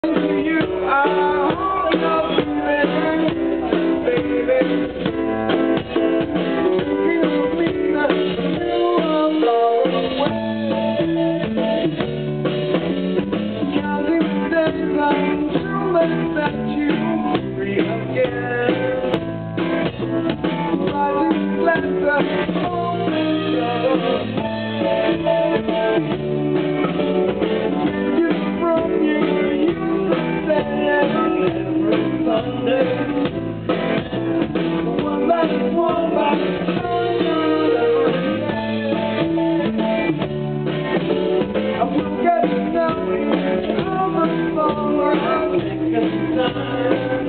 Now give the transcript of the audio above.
You are all of me, baby. You mean that you are far away. Counting the days until they set you free again. Rising splendor on the shore. Every Sunday, one by I will get to know you all the more. I'm taking time.